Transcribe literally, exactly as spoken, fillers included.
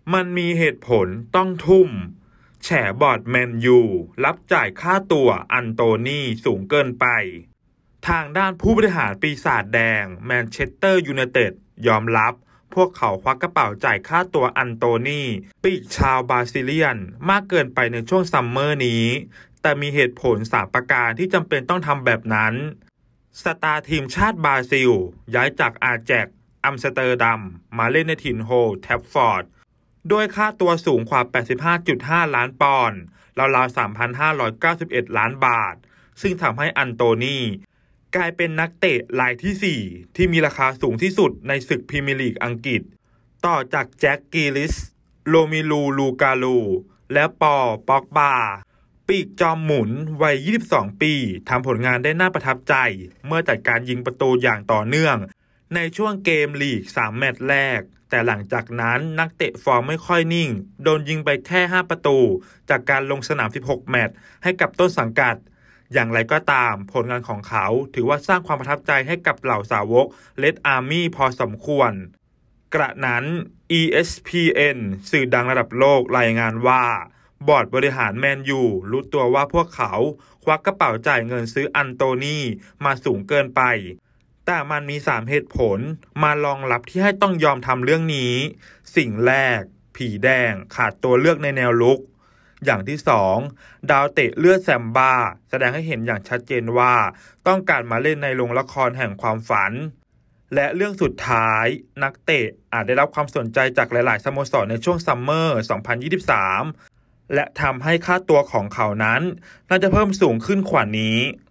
มันมีเหตุผลต้องทุ่มแฉบอร์ดแมนยูรับจ่ายค่าตัวอันโตนีสูงเกินไปทางด้านผู้บริหารปีศาจแดงแมนเชสเตอร์ยูไนเต็ดยอมรับพวกเขาควักกระเป๋าจ่ายค่าตัวอันโตนีปีกชาวบราซิเลียนมากเกินไปในช่วงซัมเมอร์นี้แต่มีเหตุผลสามประการที่จำเป็นต้องทำแบบนั้นสตาร์ทีมชาติบราซิลย้ายจากอาแจ็กอัมสเตอร์ดัมมาเล่นในถิ่นโฮลแทฟฟอร์ดด้วยค่าตัวสูงกว่า แปดสิบห้าจุดห้า ล้านปอนด์ราวๆ สามพันห้าร้อยเก้าสิบเอ็ด ล้านบาทซึ่งทำให้อันโตนีกลายเป็นนักเตะรายที่สี่ที่มีราคาสูงที่สุดในศึกพรีเมียร์ลีกอังกฤษต่อจากแจ็คกีลิสโรมิลูลูกาลูและปอป็อกบาปีกจอมหมุนวัยยี่สิบสองปีทำผลงานได้น่าประทับใจเมื่อจัดการยิงประตูอย่างต่อเนื่องในช่วงเกมลีกสามแมตช์แรกแต่หลังจากนั้นนักเตะฟอร์มไม่ค่อยนิ่งโดนยิงไปแค่ห้าประตูจากการลงสนามสิบหกแมตช์ให้กับต้นสังกัดอย่างไรก็ตามผลงานของเขาถือว่าสร้างความประทับใจให้กับเหล่าสาวก Red Army พอสมควรกระนั้น อี เอส พี เอ็น สื่อดังระดับโลกรายงานว่าบอร์ดบริหารแมนยูรู้ตัวว่าพวกเขาควักกระเป๋าจ่ายเงินซื้ออันโตนีมาสูงเกินไปแต่มันมีสามเหตุผลมารองรับที่ให้ต้องยอมทำเรื่องนี้สิ่งแรกผีแดงขาดตัวเลือกในแนวรุกอย่างที่สองดาวเตะเลือดแซมบ้าแสดงให้เห็นอย่างชัดเจนว่าต้องการมาเล่นในโรงละครแห่งความฝันและเรื่องสุดท้ายนักเตะอาจได้รับความสนใจจากหลายๆสโมสรในช่วงซัมเมอร์สองพันยี่สิบสามและทำให้ค่าตัวของเขานั้นน่าจะเพิ่มสูงขึ้นกว่านี้